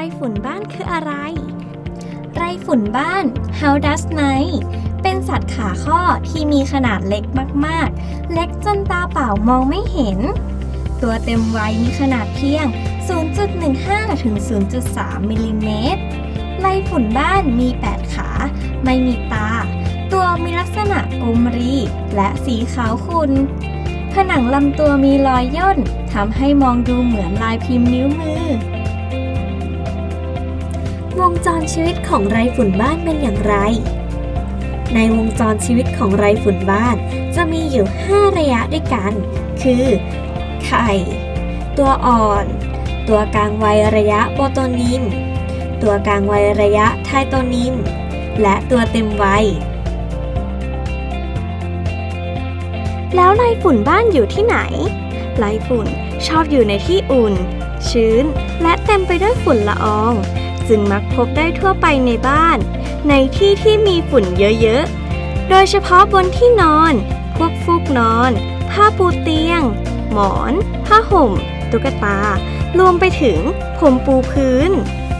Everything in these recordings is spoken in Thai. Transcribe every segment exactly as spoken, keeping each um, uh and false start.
ฝุ่นบ้านคืออะไรไรฝุ่นบ้าน How does night เป็นสัตว์ขาข้อที่มีขนาดเล็กมากๆเล็กจนตาเปล่ามองไม่เห็นตัวเต็มวัยมีขนาดเพียง ศูนย์จุดหนึ่งห้า ถึง ศูนย์จุดสาม มิลลิเมตรไรฝุ่นบ้านมีแปดขาไม่มีตาตัวมีลักษณะกลมรีและสีขาวขุ่นผนังลำตัวมีรอยย่นทำให้มองดูเหมือนลายพิมพ์นิ้วมือวงจรชีวิตของไรฝุ่นบ้านเป็นอย่างไรในวงจรชีวิตของไรฝุ่นบ้านจะมีอยู่ห้าระยะด้วยกันคือไข่ตัวอ่อนตัวกลางวัยระยะโปรโตนิมตัวกลางวัยระยะไทโตนิมและตัวเต็มวัยแล้วไรฝุ่นบ้านอยู่ที่ไหนไรฝุ่นชอบอยู่ในที่อุ่นชื้นและเต็มไปด้วยฝุ่นละอองจึงมักพบได้ทั่วไปในบ้านในที่ที่มีฝุ่นเยอะๆโดยเฉพาะบนที่นอนพวกฟูกนอนผ้าปูเตียงหมอนผ้าห่มตุ๊กตารวมไปถึงผมปูพื้น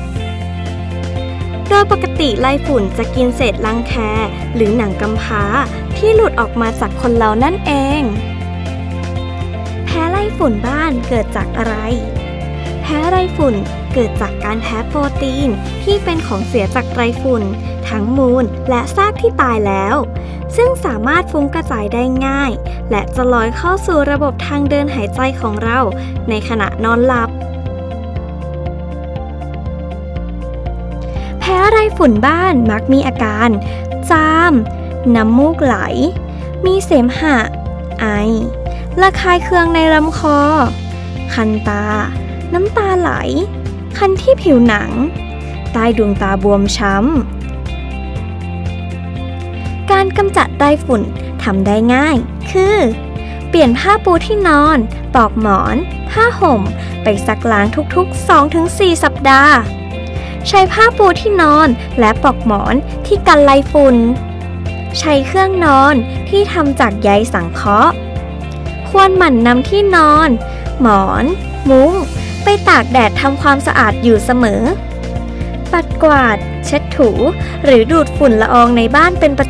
โดยปกติไรฝุ่นจะกินเศษรังแคหรือหนังกำพร้าที่หลุดออกมาจากคนเรานั่นเองแพ้ไรฝุ่นบ้านเกิดจากอะไรแพ้ไรฝุ่นเกิดจากการแพ้โปรตีนที่เป็นของเสียจากไรฝุ่นทั้งมูลและซากที่ตายแล้วซึ่งสามารถฟุ้งกระจายได้ง่ายและจะลอยเข้าสู่ระบบทางเดินหายใจของเราในขณะนอนหลับแพ้ไรฝุ่นบ้านมักมีอาการจามน้ำมูกไหลมีเสมหะไอระคายเคืองในลำคอคันตาน้ำตาไหลคันที่ผิวหนังใต้ดวงตาบวมช้ำการกำจัดไรฝุ่นทำได้ง่ายคือเปลี่ยนผ้าปูที่นอนปลอกหมอนผ้าห่มไปซักล้างทุกๆ สองถึงสี่ สัปดาห์ใช้ผ้าปูที่นอนและปลอกหมอนที่กันไรฝุ่นใช้เครื่องนอนที่ทำจากใยสังเคราะห์ควรหมั่นนำที่นอนหมอนมุ้งไปตากแดดทำความสะอาดอยู่เสมอปัดกวาดเช็ดถูหรือดูดฝุ่นละอองในบ้านเป็นประ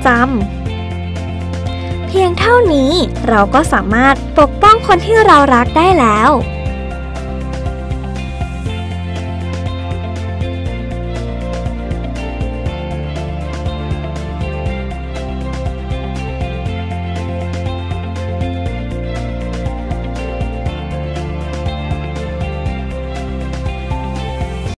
จำเพียงเท่านี้เราก็สามารถปกป้องคนที่เรารักได้แล้ว